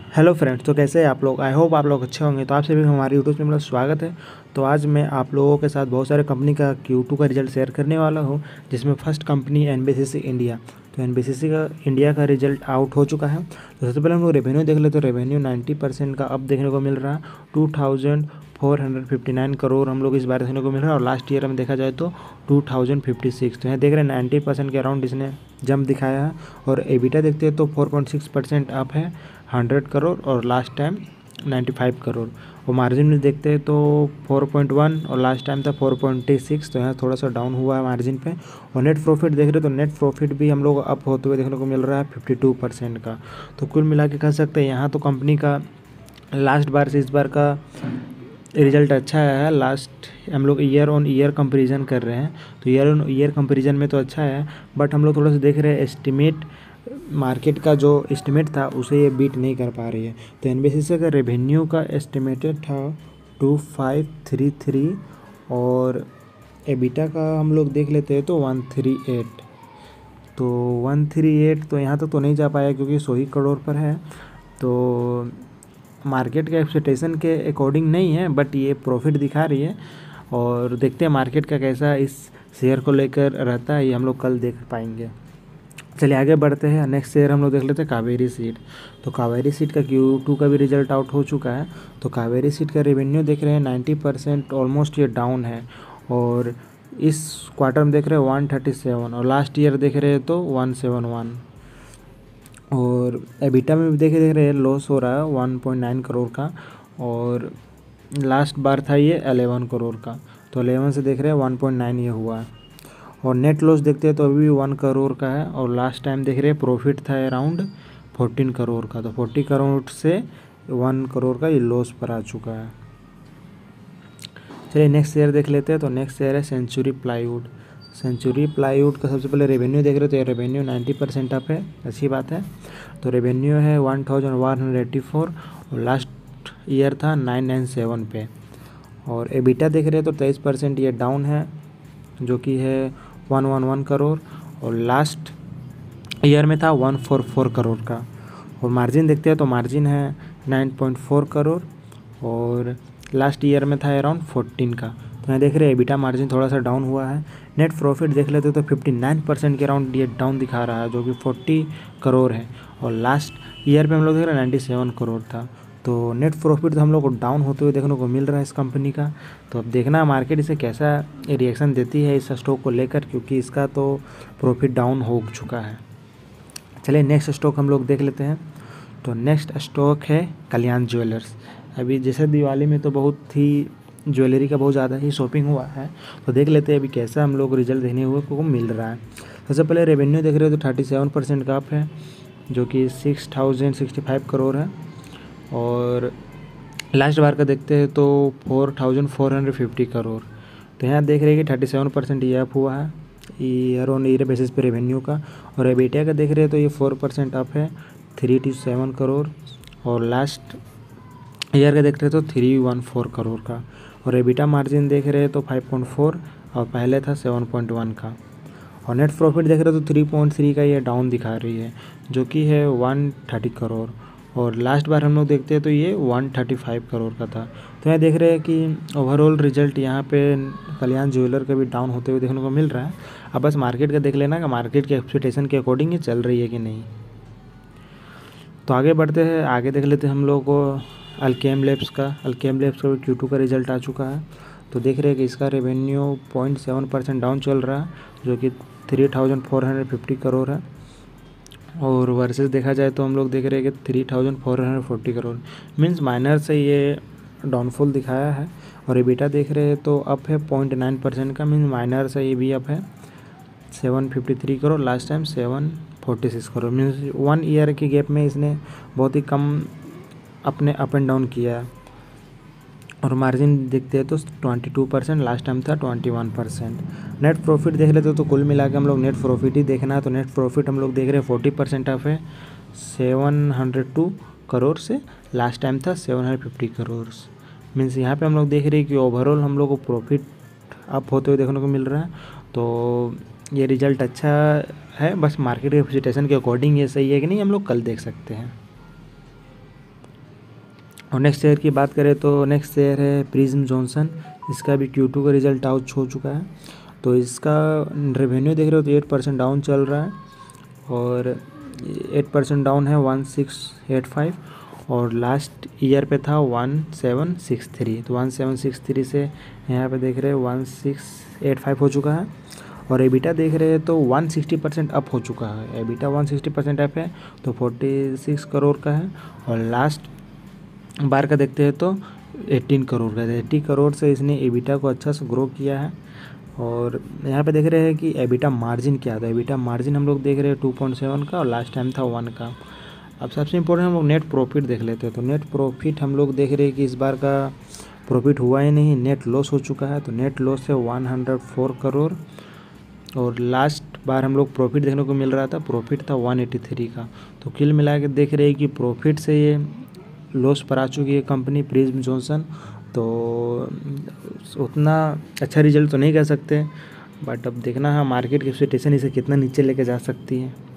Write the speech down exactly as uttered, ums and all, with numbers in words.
Hello friends, तो कैसे हैं आप लोग। आई होप आप लोग अच्छे होंगे। तो आप सभी को हमारे यूट्यूब चैनल में स्वागत है। तो आज मैं आप लोगों के साथ बहुत सारे कंपनी का क्यू टू का रिजल्ट शेयर करने वाला हूं, जिसमें फर्स्ट कंपनी एनबीसीसी इंडिया। तो एनबीसीसी का इंडिया का रिजल्ट आउट हो चुका है। तो सबसे पहले हम लोग रेवेन्यू देख लेते हैं। तो रेवेन्यू नाइन्टी परसेंट का अब देखने को मिल रहा है, two thousand four hundred fifty nine crore हम लोग इस बार देखने को मिल रहा है। और लास्ट ईयर में देखा जाए तो टू थाउजेंड फिफ्टी सिक्स। तो यहाँ देख रहे हैं नाइन्टी परसेंट के अराउंड इसने जंप दिखाया है। और एबिटा देखते हैं तो four point six percent up है, हंड्रेड करोड़, और last time ninety five crore. और मार्जिन में देखते हैं तो फोर पॉइंट वन और लास्ट टाइम था फोर पॉइंट सिक्स। तो यहाँ थोड़ा सा डाउन हुआ है मार्जिन पे। और नेट प्रॉफिट देख रहे हैं तो नेट प्रॉफिट भी हम लोग अप होते हुए देखने को मिल रहा है फिफ्टी टू परसेंट का। तो कुल मिला के कह सकते हैं यहाँ तो कंपनी का लास्ट बार से इस बार का रिजल्ट अच्छा आया है। लास्ट हम लोग ईयर ऑन ईयर कंपैरिजन कर रहे हैं तो ईयर ऑन ईयर कंपैरिजन में तो अच्छा है, बट हम लोग थोड़ा सा देख रहे हैं एस्टिमेट मार्केट का जो एस्टिमेट था उसे ये बीट नहीं कर पा रही है। तो एनबीसीसी का रेवेन्यू का एस्टिमेटेड था टू फाइव थ्री थ्री, और एबिटा का हम लोग देख लेते हैं तो वन थ्री एट। तो वन थ्री एट तो यहाँ तक तो, तो नहीं जा पाया क्योंकि सौ ही करोड़ पर है। तो मार्केट के एक्सपेक्टेशन के अकॉर्डिंग नहीं है, बट ये प्रॉफिट दिखा रही है। और देखते हैं मार्केट का कैसा इस शेयर को लेकर रहता है, ये हम लोग कल देख पाएंगे। चलिए आगे बढ़ते हैं। नेक्स्ट शेयर हम लोग देख लेते हैं कावेरी सीड। तो कावेरी सीड का क्यू टू का भी रिजल्ट आउट हो चुका है। तो कावेरी सीड का रेवेन्यू देख रहे हैं नाइन्टी परसेंट ऑलमोस्ट ये डाउन है। और इस क्वार्टर में देख रहे हैं वन थर्टी सेवन, और लास्ट ईयर देख रहे हैं तो वन सेवन वन। और एबिटा में भी देखे देख रहे हैं लॉस हो रहा है वन पॉइंट नाइन करोड़ का, और लास्ट बार था ये एलेवन करोड़ का। तो एलेवन से देख रहे हैं वन पॉइंट नाइन ये हुआ है। और नेट लॉस देखते हैं तो अभी भी वन करोड़ का है, और लास्ट टाइम देख रहे हैं प्रॉफिट था अराउंड फोर्टीन करोड़ का। तो फोर्टी करोड़ से वन करोड़ का ये लॉस पर आ चुका है। चलिए नेक्स्ट शेयर देख लेते हैं। तो नेक्स्ट शेयर है सेंचुरी प्लाईवुड। सेंचुरी प्लाईवुड का सबसे पहले रेवेन्यू देख रहे हो तो ये रेवेन्यू नाइन्टी परसेंट अप है, अच्छी बात है। तो रेवेन्यू है one thousand one hundred eighty four, और लास्ट ईयर था नाइन नाइन सेवन पे। और एबिटा देख रहे हैं तो तेईस परसेंट ये डाउन है, जो कि है वन वन वन करोड़, और लास्ट ईयर में था वन फोर फोर करोड़ का। और मार्जिन देखते हैं तो मार्जिन है नाइन पॉइंट फोर करोड़, और लास्ट ईयर में था अराउंड फोर्टीन का। तो यहाँ देख रहे हैं एबिटा मार्जिन थोड़ा सा डाउन हुआ है। नेट प्रॉफिट देख लेते तो फिफ्टी नाइन परसेंट के अराउंड ये डाउन दिखा रहा है, जो कि फोर्टी करोड़ है। और लास्ट ईयर पे हम लोग देख रहे हैं नाइन्टी सेवन करोड़ था। तो नेट प्रॉफिट तो हम लोग को डाउन होते हुए देखने को मिल रहा है इस कंपनी का। तो अब देखना मार्केट इसे कैसा रिएक्शन देती है इस स्टॉक को लेकर, क्योंकि इसका तो प्रॉफिट डाउन हो चुका है। चलिए नेक्स्ट स्टॉक हम लोग देख लेते हैं। तो नेक्स्ट स्टॉक है कल्याण ज्वेलर्स। अभी जैसे दिवाली में तो बहुत ही ज्वेलरी का बहुत ज़्यादा ही शॉपिंग हुआ है, तो देख लेते हैं अभी कैसा हम लोग रिजल्ट देखने हुए को मिल रहा है। सबसे पहले रेवेन्यू देख रहे हो तो थर्टी सेवन परसेंट का अप है, जो कि six thousand sixty five crore है। और लास्ट बार का देखते हैं तो four thousand four hundred fifty crore. तो यहाँ देख रहे हैं कि थर्टी सेवन परसेंट ये अप हुआ है ईयर ऑन ईयर बेसिस पे रेवेन्यू का। और एबिटा का देख रहे हैं तो ये फोर परसेंट अप है, थ्री टू सेवन करोड़। और लास्ट ईयर का देख रहे हैं तो थ्री वन फोर करोड़ का। और एबिटा मार्जिन देख रहे हैं तो फाइव पॉइंट फोर, और पहले था सेवन पॉइंट वन का। और नेट प्रॉफिट देख रहे हो तो थ्री पॉइंट थ्री का ये डाउन दिखा रही है, जो कि है वन थर्टी करोड़। और लास्ट बार हम लोग देखते हैं तो ये वन थर्टी फाइव करोड़ का था। तो यहाँ देख रहे हैं कि ओवरऑल रिजल्ट यहाँ पे कल्याण ज्वेलर का भी डाउन होते हुए देखने को मिल रहा है। अब बस मार्केट का देख लेना कि मार्केट के एक्सपेक्टेशन के अकॉर्डिंग ये चल रही है कि नहीं। तो आगे बढ़ते हैं, आगे देख लेते हैं हम लोग को अल्केम लैब्स का। अल्केम लैब्स का भी क्यू टू का रिजल्ट आ चुका है। तो देख रहे हैं कि इसका revenue point seven percent down चल रहा है, जो कि three thousand four hundred fifty crore है। और वर्सेस देखा जाए तो हम लोग देख रहे हैं कि three thousand four hundred forty crore, means minor से ये डाउनफॉल दिखाया है। और एबिटा देख रहे हैं तो अप है पॉइंट नाइन परसेंट का, मीन्स माइनर से ये भी अप है seven fifty three crore, last time seven forty six crore. Means one year के गैप में इसने बहुत ही कम अपने अप एंड डाउन किया है। और मार्जिन देखते हैं तो twenty two percent, last time था twenty one percent. Net profit देख लेते हो तो कुल मिला के हम लोग नेट प्रॉफिट ही देखना है। तो नेट प्रॉफिट हम लोग देख रहे हैं फोर्टी परसेंट अप है, सेवन हंड्रेड टू करोड़ से, लास्ट टाइम था seven hundred fifty crore. Means यहाँ पे हम लोग देख रहे हैं कि ओवरऑल हम लोग को प्रॉफिट अप होते हुए देखने को मिल रहा है। तो ये रिजल्ट अच्छा है, बस मार्केट के एक्सपेक्टेशन के अकॉर्डिंग ये सही है कि नहीं हम लोग कल देख सकते हैं। और नेक्स्ट शेयर की बात करें तो नेक्स्ट शेयर है प्रिज्म जॉनसन। इसका भी क्यू टू का रिजल्ट आउट हो चुका है। तो इसका रेवेन्यू देख रहे हो तो एट परसेंट डाउन चल रहा है और एट परसेंट डाउन है वन सिक्स एट फाइव और लास्ट ईयर पे था वन सेवन सिक्स थ्री। तो वन सेवन सिक्स थ्री से यहाँ पे देख रहे हैं वन सिक्स एट फाइव हो चुका है। और एबिटा देख रहे हैं तो वन सिक्सटी परसेंट अप हो चुका है। EBITDA one sixty percent up है तो फोर्टी सिक्स करोड़ का है। और लास्ट बार का देखते हैं तो एटीन करोड़ का है। एट्टी करोड़ से इसने एबिटा को अच्छा से ग्रो किया है। और यहाँ पे देख रहे हैं कि एबिटा मार्जिन क्या था। एबिटा मार्जिन हम लोग देख रहे हैं टू पॉइंट सेवन का और लास्ट टाइम था वन का। अब सबसे इम्पोर्टेंट हम लोग नेट प्रॉफिट देख लेते हैं। तो नेट प्रॉफिट हम लोग देख रहे हैं कि इस बार का प्रॉफिट हुआ ही नहीं, नेट लॉस हो चुका है। तो नेट लॉस है वन हंड्रेड फोर करोड़ और लास्ट बार हम लोग प्रॉफिट देखने को मिल रहा था, प्रॉफिट था वन एटी थ्री का। तो कुल मिला के देख रहे हैं कि प्रॉफिट से ये लॉस पर आ चुकी है कंपनी प्रिज्म जॉनसन। तो उतना अच्छा रिजल्ट तो नहीं कह सकते, बट अब देखना है मार्केट की एक्सपेक्टेशन इसे कितना नीचे लेके जा सकती है।